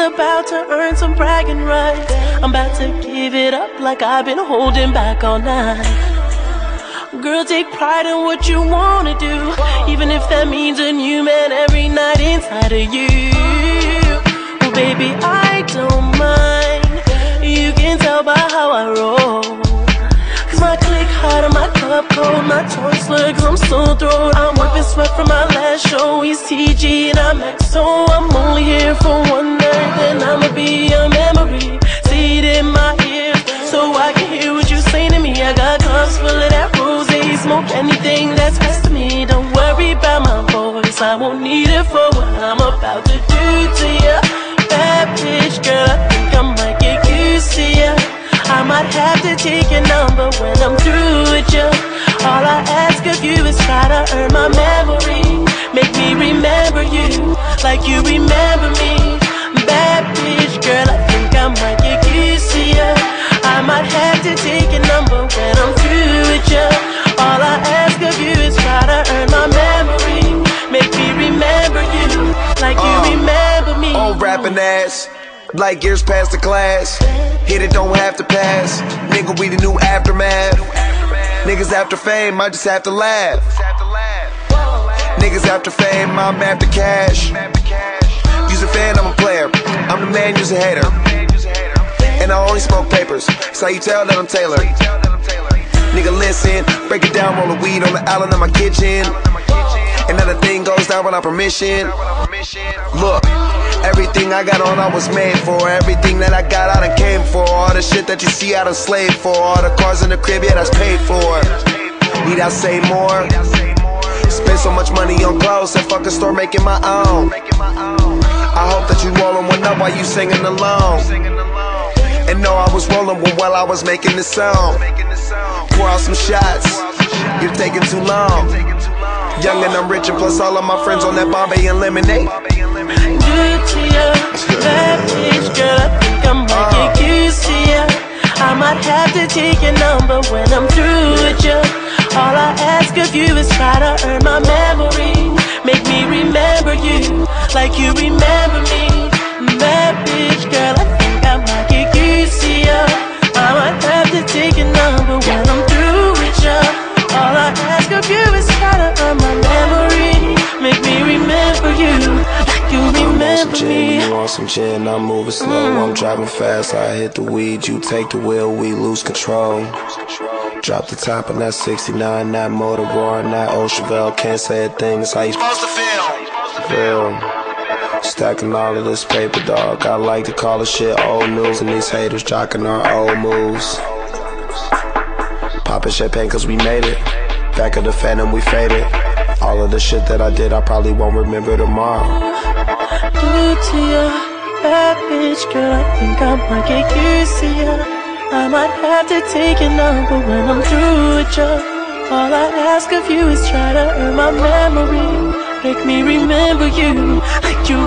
about to earn some bragging rights. I'm about to give it up like I've been holding back all night. Girl, take pride in what you wanna do, even if that means a new man every night inside of you. Well, baby, I don't mind. You can tell by how I roll. Cause my clique hot and my cup cold, my tongue slurred cause I'm so thrilled. I'm wiping sweat from my last show. He's TG and I'm XO. I'm only here for one night, then I'ma be a memory. Say it in my ears so I can hear what you say to me. I got cups full of that rose, smoke anything that's best to me. Don't worry about my voice, I won't need it for what I'm about to do to you. Bad bitch, girl, I think I might get used to you. I might have to take your number when I'm through with you. All I ask of you is try to earn my memory. Make me remember you like you remember me. Bad bitch, girl, I think I might get used to you. I might have to take your number when I'm through with you. All I ask of you is try to earn my memory. Make me remember you like you remember me. Old rapping ass, like years past the class. Hit it, don't have to pass. Nigga, we the new aftermath. Niggas after fame, I just have to laugh. Niggas after fame, I'm after cash. You's a fan, I'm a player. I'm the man, you's a hater. And I only smoke papers, so you tell that I'm tailored. Nigga, listen, break it down, roll the weed on the island of my kitchen. And now the thing goes down without permission. Look, everything I got on I was made for. Everything that I got I done came for. All the shit that you see I done slaved for. All the cars in the crib, yeah, that's paid for. Need I say more? Spend so much money on clothes and fuck a store making my own. I hope that you rolling one up while you singing along. And know I was rolling one while I was making this song. Pour out some shots, you're taking too long. Young and I'm rich and plus all of my friends on that Bombay and lemonade. Good to you, bad bitch, girl, I think I might get used to you. I might have to take your number when I'm through with you. All I ask of you is try to earn my memory. Make me remember you like you remember me. Bad bitch, girl, I think I might get used to you. I might have to take your number when I'm through with you. All I ask of you is try to earn my memory. Make me remember you like you remember me. You want some gin, I'm moving slow. I'm driving fast, I hit the weed. You take the wheel, we lose control. Drop the top on that 69, that motor roaring, that old Chevelle. Can't say a thing, it's how you supposed to feel. Stacking all of this paper, dog. I like to call this shit old news, and these haters jocking our old moves. Popping champagne cause we made it. Back of the phantom, we faded. All of the shit that I did, I probably won't remember tomorrow. Good to you, bad bitch, girl, I think I might get used to you. I might have to take your number when I'm through with you. All I ask of you is try to earn my memory. Make me remember you like you